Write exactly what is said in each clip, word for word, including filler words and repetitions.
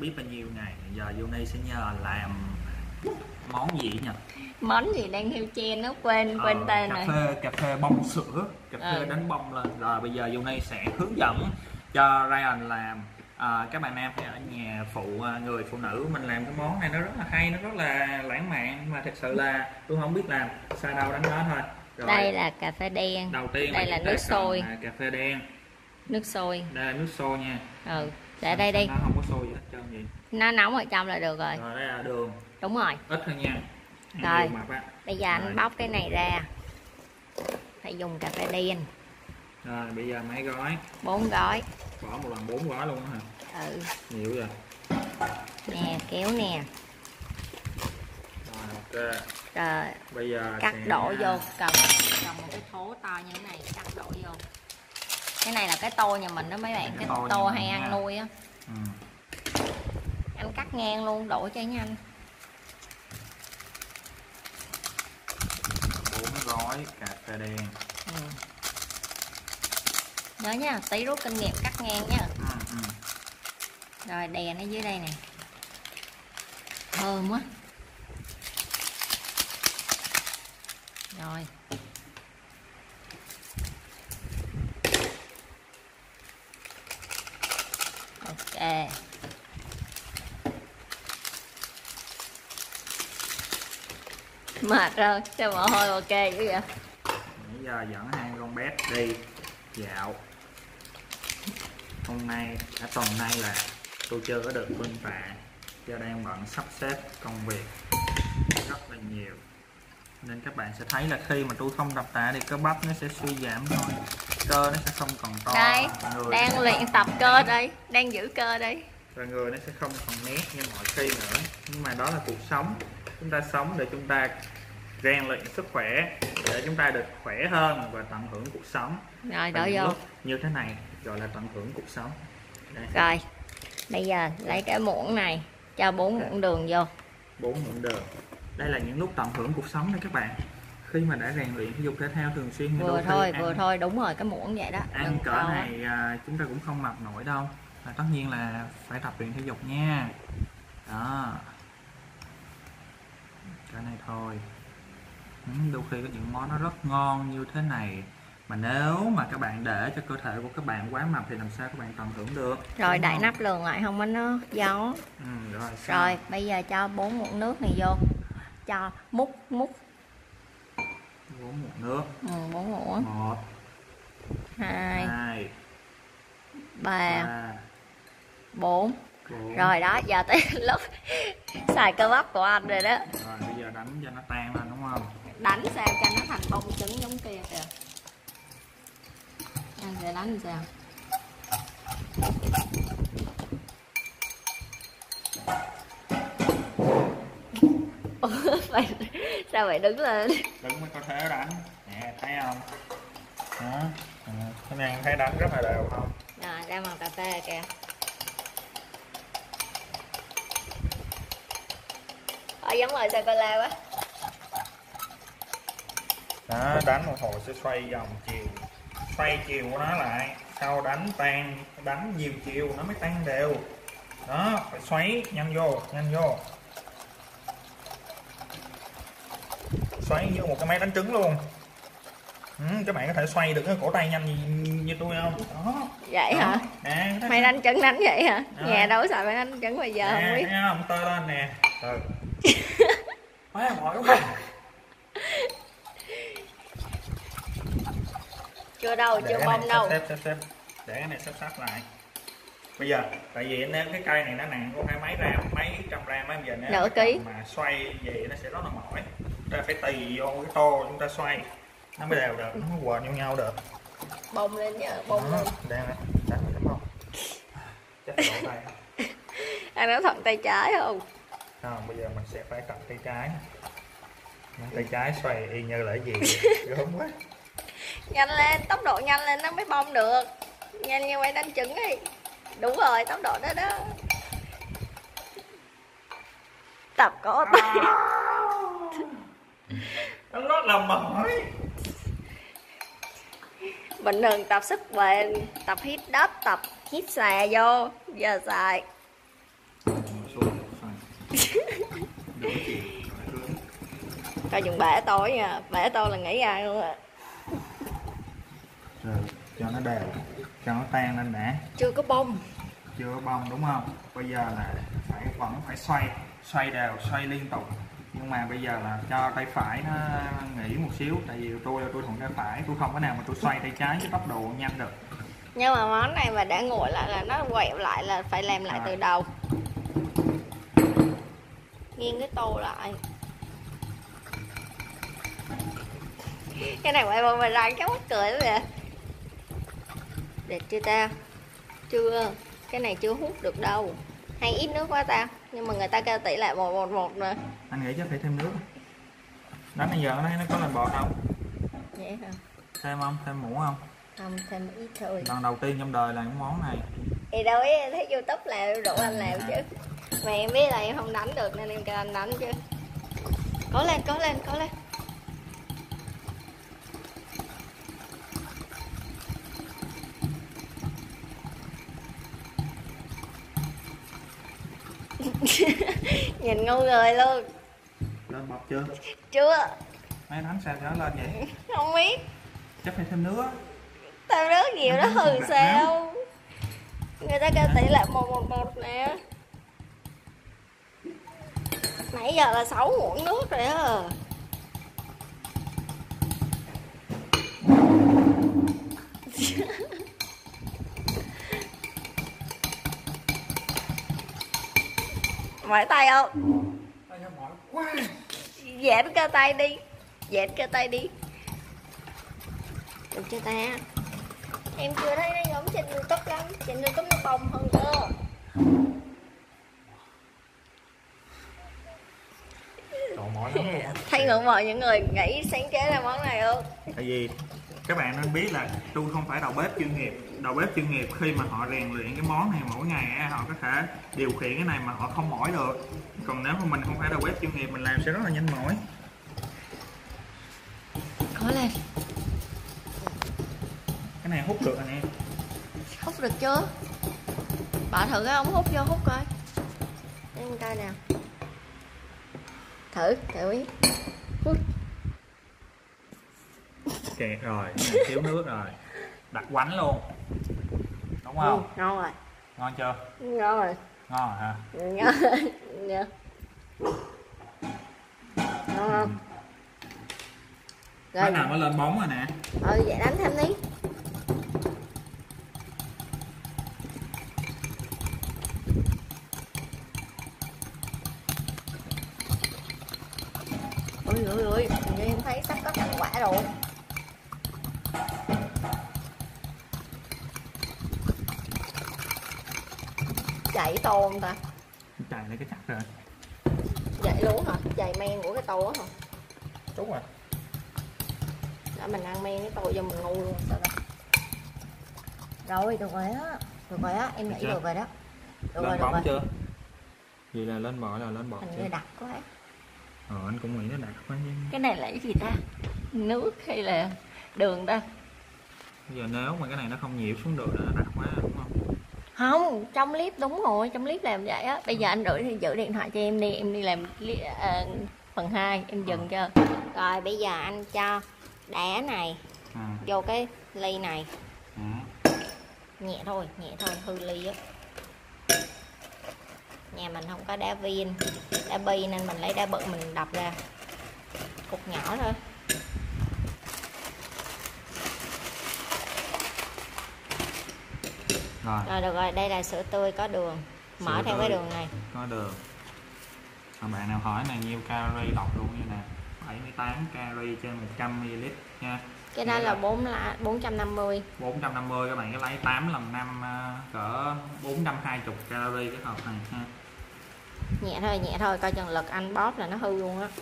biết bao nhiêu ngày. Giờ Uni sẽ nhờ làm món gì nhỉ? Món gì đang theo trend nó quên ờ, quên tên cà rồi. phê cà phê bông sữa, cà phê ừ. đánh bông lên. Rồi bây giờ Uni sẽ hướng dẫn cho Ryan làm. À, các bạn nam thì ở nhà phụ người phụ nữ mình làm cái món này nó rất là hay, nó rất là lãng mạn, mà thật sự là tôi không biết làm, sai đâu đánh đó thôi. Rồi, đây là cà phê đen, đầu tiên đây là nước sôi, cà phê đen, nước sôi, đây là nước sôi nha. ừ để đây đi, nó không có sôi gì hết trơn gì, nó nóng ở trong là được rồi. Rồi đây là đường, Đúng rồi. ít thôi nha. Rồi Mập bây giờ anh Rồi. bóc cái này ra, phải dùng cà phê đen. Rồi bây giờ mấy gói? Bốn gói. Bỏ một lần bốn gói luôn hả? Ừ. Nhiều rồi. Nè, kéo nè. Rồi ok. Rồi Bây giờ cắt sẽ... đổ vô, cầm cầm một cái thố to như thế này, cắt đổ vô. Cái này là cái tô nhà mình đó mấy bạn, cái, cái tô, tô hay ăn nha. Nuôi á. Ừ. Anh cắt ngang luôn, đổ cho nhanh. Bốn gói cà phê đen. Ừ. Nhớ nha, tí rút kinh nghiệm cắt ngang nha. Ừ, ừ. Rồi đè nó dưới đây nè, thơm quá. Rồi ok. Mệt rồi, cho mồ hôi ok dữ vậy. Bây giờ dẫn hai con bé đi dạo. Hôm nay, cả tuần nay là tôi chưa có được bên tạ, do đang bận sắp xếp công việc rất là nhiều, nên các bạn sẽ thấy là khi mà tôi không tập tạ thì cơ bắp nó sẽ suy giảm thôi, cơ nó sẽ không còn to. Đây, người đang luyện tập cơ đây, đang giữ cơ đây, và người nó sẽ không còn nét như mọi khi nữa. Nhưng mà đó là cuộc sống, chúng ta sống để chúng ta rèn luyện sức khỏe, để chúng ta được khỏe hơn và tận hưởng cuộc sống. rồi đổ vô như thế này gọi là tận hưởng cuộc sống. Đây. Rồi bây giờ lấy cái muỗng này cho bốn muỗng đường vô. Bốn muỗng đường. Đây là những lúc tận hưởng cuộc sống đấy các bạn. Khi mà đã rèn luyện thể dục thể thao thường xuyên, vừa thôi ăn, vừa thôi đúng rồi, cái muỗng vậy đó. Ăn cỡ này à, chúng ta cũng không mập nổi đâu. Và tất nhiên là phải tập luyện thể dục nha. Đó, cái này thôi. Đôi khi có những món nó rất ngon như thế này, mà nếu mà các bạn để cho cơ thể của các bạn quá mập thì làm sao các bạn tận hưởng được. Rồi đậy nắp lường lại không có nó gió. Ừ, rồi, rồi bây giờ cho bốn muỗng nước này vô, cho múc múc bốn muỗng nước. Ừ, bốn muỗng. Một, hai, hai ba, ba, bốn. Rồi đó, giờ tới lúc xài cơ bắp của anh rồi đó. Rồi bây giờ đánh cho nó tan lên đúng không? Đánh sao cho nó thành bông trứng giống kia kìa. Anh sẽ đánh sao? Phải, sao vậy đứng lên? Đứng mới có thế đánh. Nè, thấy không? Đó. À, cái này thấy đánh rất là đều không? Rồi, ra màu cà phê kìa. Ờ, giống rồi sô cô la quá. Đó, đánh một hồi sẽ xoay vòng chiều, xoay chiều của nó lại, sau đánh tan, đánh nhiều chiều nó mới tan đều. Đó, phải xoáy nhanh vô, nhanh vô. Xoáy như một cái máy đánh trứng luôn. Ừ, các bạn có thể xoay được cái cổ tay nhanh như, như tôi không? Đó. Vậy đó. hả? Nè, mày đánh trứng đánh vậy hả? Đó. Nhà đâu xài máy đánh trứng bây giờ nè, không biết. Thấy không? Tơ lên nè. Từ. Quá mỏi quá. Chưa đâu, chưa bông đâu. Xếp, xếp, xếp. Để cái này xếp sắp lại. Bây giờ, tại vì nếu cái cây này nó nặng có hai mấy gram, mấy trăm gram á, giờ nếu nửa ký mà xoay vậy nó sẽ rất là mỏi. Chúng ta phải tì vô cái tô chúng ta xoay nó mới đều được, nó mới quệt nhau nhau được. Bông lên nha, bông lên. Đang nè, đang đúng không? Chắc đổ tay. Anh nói thuận tay trái không? Không, bây giờ mình sẽ phải tập tay trái. Tay trái xoay y như là gì gớm quá. Nhanh lên, tốc độ nhanh lên nó mới bông được. Nhanh như quay đánh trứng đi. Đúng rồi, tốc độ đó đó. Tập có tay. Nó rất là mỏi. Bình thường tập sức bền, tập hít đất, tập hít xà vô. Giờ xài Coi chừng bể tối nha, bể tôi là nghĩ ai luôn á. Rồi cho nó đều, cho nó tan lên đã. Chưa có bông. Chưa có bông đúng không? Bây giờ là phải vẫn phải xoay, xoay đều, xoay liên tục. Nhưng mà bây giờ là cho tay phải nó nghỉ một xíu, tại vì tôi tôi thuận tay phải, tôi không có nào mà tôi xoay tay trái với tốc độ nhanh được. Nhưng mà món này mà đã nguội lại là nó quẹo lại là phải làm lại à. Từ đầu. Nghiêng cái tô lại. Cái này quay mà ra cái mắc cười lắm vậy. Đẹp chưa ta? Chưa. Cái này chưa hút được đâu. Hay ít nước quá ta. Nhưng mà người ta kêu tỷ lệ một một một nè. Anh nghĩ chắc phải thêm nước. Đánh bây giờ nó thấy nó có làm bọt không? Vậy hả? Thêm không? Thêm muỗng không? Không, thêm ít thôi. Lần đầu tiên trong đời làm cái món này. Thì đâu biết thấy YouTube làm rủ anh làm chứ. Mà em biết là em không đánh được nên em kêu anh đánh chứ. Cố lên, cố lên, cố lên. Nhìn ngu người luôn. Lên bọt chưa? Chưa. Mấy đánh sao cho nó lên vậy? Không biết. Chắc phải thêm nước. Thêm nước nhiều nó hư sao? Người ta kêu tỷ lệ một một một nè. Nãy giờ là sáu muỗng nước rồi á. Mỏi tay không? Tay mỏi quá. Dễn cơ tay đi. Dễn cơ tay đi. Được chưa ta? Em chưa thấy nó giống trên YouTube lắm. Trên YouTube nó bông hơn cơ. Trời mỏi lắm. Thấy ngưỡng mộ những người nghĩ sáng chế ra món này không? Tại vì các bạn nên biết là tôi không phải đầu bếp chuyên nghiệp. Đầu bếp chuyên nghiệp khi mà họ rèn luyện cái món này mỗi ngày họ có thể điều khiển cái này mà họ không mỏi được. Còn nếu mà mình không phải đầu bếp chuyên nghiệp mình làm sẽ rất là nhanh mỏi. Cố lên. Cái này hút được anh em. Hút được chưa? Bà thử cái ống hút vô hút coi. Để mình coi nào. Thử, thử. Hút. Kẹt rồi, thiếu nước rồi. Đặt quánh luôn. Đúng không? Ừ, ngon rồi. Ngon chưa? Ngon rồi. Ngon rồi hả? Ngon rồi. Ngon không? Cái nào nó lên bóng rồi nè. Ừ, vậy đánh thêm đi. Ui ui ui, như em thấy sắp có thành quả rồi. Chạy tô không ta? Chạy lấy cái chắc rồi. Chạy luôn hả? Chạy men của cái tô á hả? Đúng rồi. Để mình ăn men cái tô vô mình ngu luôn sao đó. Rồi, được rồi á. Được rồi á, em nghĩ được rồi đó. Được lên rồi, bóng được chưa? Vậy là lên bọt là lên bọt Hình chưa? như đặc quá. Ờ anh cũng nghĩ nó đặc quá nhưng... Cái này là cái gì ta? Nước hay là đường ta? Bây giờ nếu mà cái này nó không nhiễu xuống được là nó đặc quá đúng không? Không, trong clip đúng rồi, trong clip làm vậy á. Bây giờ anh rửa thì giữ điện thoại cho em đi, em đi làm uh, phần hai, em dừng cho. Rồi bây giờ anh cho đá này à. vô cái ly này. à. Nhẹ thôi, nhẹ thôi, hư ly á. Nhà mình không có đá viên, đá bi nên mình lấy đá bự mình đập ra. Cục nhỏ thôi. Rồi. Rồi được rồi, đây là sữa tươi có đường. Mở sữa theo cái đường này. Có đường. Mà bạn nào hỏi này nhiêu calorie đọc luôn như nè. bảy mươi tám calorie trên một trăm mi li lít nha. Cái đó là bốn trăm năm mươi. bốn trăm năm mươi các bạn cái lấy tám lần năm cỡ bốn trăm hai mươi calorie cái hộp này ha. Nhẹ thôi, nhẹ thôi, coi chừng lực anh bóp là nó hư luôn á.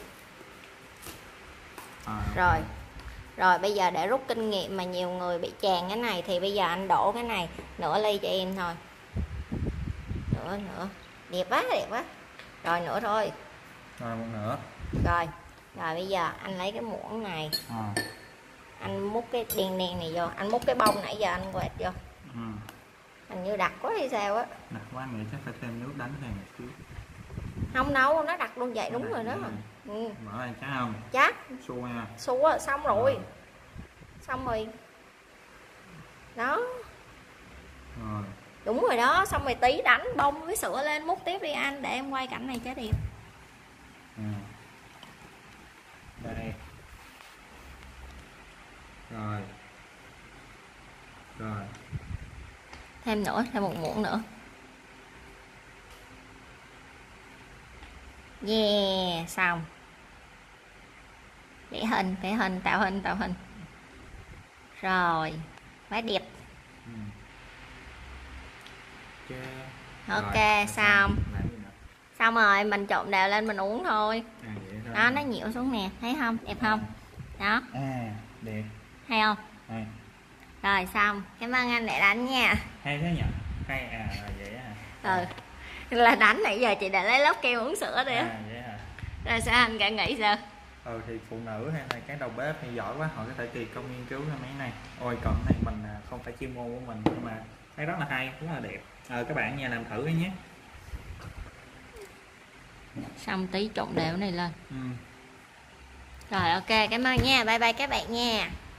À. Rồi. Rồi bây giờ để rút kinh nghiệm mà nhiều người bị tràn cái này thì bây giờ anh đổ cái này nửa ly cho em thôi. Nữa nữa. Đẹp quá, đẹp quá. Rồi nữa thôi. Rồi một nữa. Rồi. Rồi bây giờ anh lấy cái muỗng này. À. Anh múc cái đen đen này vô, anh múc cái bông nãy giờ anh quẹt vô. Ừ. Hình như đặc quá hay sao á. Đặc quá nghĩ chắc phải thêm nước đánh thêm một xíu. Không đâu, nó đặt luôn vậy, đúng Đặt rồi đó. luôn. Ừ. Mở này chắc không? Chắc. Xua nha. Xua xong rồi. Rồi. Xong rồi. Đó. Rồi. Đúng rồi đó, xong rồi tí đánh bông với sữa lên múc tiếp đi anh, để em quay cảnh này cho đẹp. Ừ. Đây. Rồi. Rồi. Thêm nữa, thêm một muỗng nữa. Yeah, xong. Vẽ hình, vẽ hình, tạo hình, tạo hình. Rồi, quá đẹp. Ừ. Okay. Ok, Rồi, xong. làm gì nữa? Xong rồi, mình trộn đều lên mình uống thôi. À, vậy thôi. Đó, nó nhịu xuống nè, thấy không? Đẹp không? Đó, À, đẹp. hay không? Hay. Rồi, xong. Cảm ơn anh để đánh nha. Hay thế nhỉ? Hay à, là vậy hả? Ừ. Là đánh nãy giờ chị đã lấy lớp kem uống sữa đi á. À, vậy hả? Rồi sao anh cảm nghĩ sao? Ừ thì phụ nữ hay là cái đầu bếp thì giỏi quá, họ có thể kỳ công nghiên cứu ra mấy này. Ôi còn cái này mình không phải chuyên môn của mình nhưng mà thấy rất là hay, rất là đẹp. Ờ, các bạn nhà làm thử cái nhé. Xong tí trộn đều này lên. Ừ. Rồi ok, cảm ơn nha, bye bye các bạn nha.